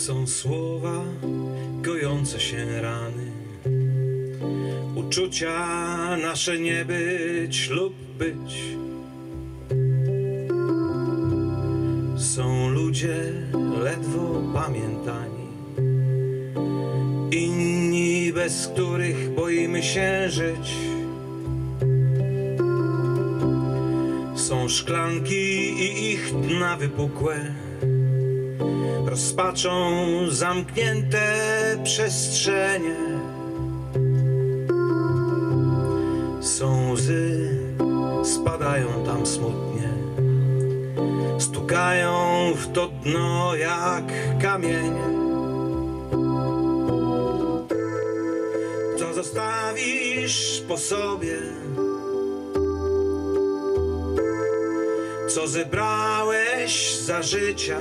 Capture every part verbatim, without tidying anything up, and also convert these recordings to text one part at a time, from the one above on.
Są słowa gojące się rany, uczucia nasze nie być lub być. Są ludzie ledwo pamiętani, inni, bez których boimy się żyć. Są szklanki i ich dna wypukłe, rozpaczą zamknięte przestrzenie. Są łzy, spadają tam smutnie, stukają w to dno jak kamienie. Co zostawisz po sobie? Co zebrałeś za życia?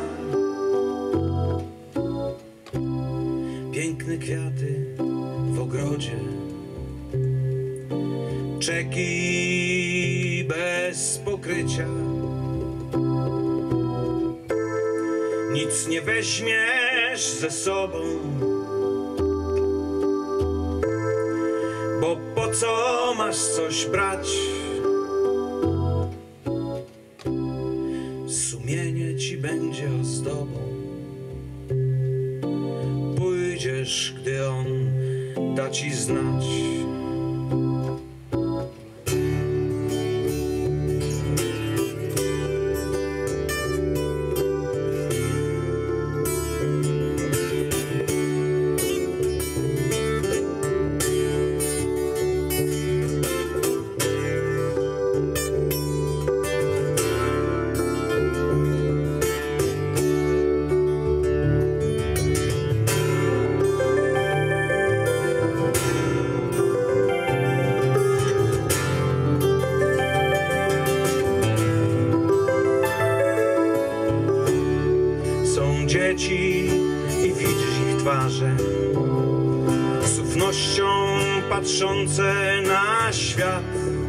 Piękne kwiaty w ogrodzie, czeki bez pokrycia. Nic nie weźmiesz ze sobą, bo po co masz coś brać? Sumienie ci będzie ozdobą, pójdziesz, gdy on da ci znać. Dzieci i widzisz ich twarze, z ufnością patrzące na świat.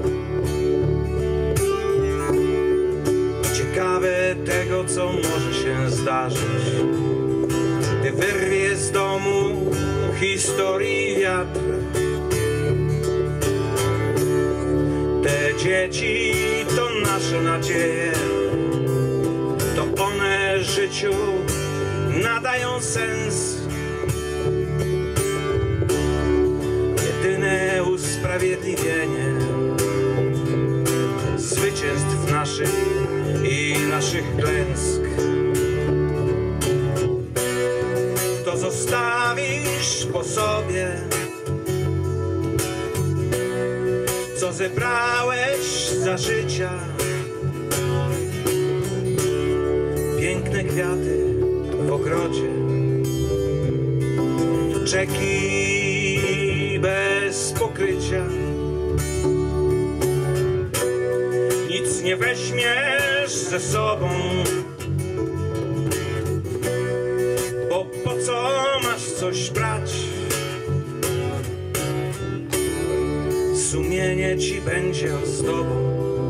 Ciekawe tego, co może się zdarzyć, gdy wyrwie z domu historii wiatr. Te dzieci to nasze nadzieje, to one życiu nadają sens. Jedyne usprawiedliwienie zwycięstw naszych i naszych klęsk. To zostawisz po sobie, co zebrałeś za życia. Piękne kwiaty w ogrodzie, czeki bez pokrycia. Nic nie weźmiesz ze sobą, bo po co masz coś brać? Sumienie ci będzie ozdobą,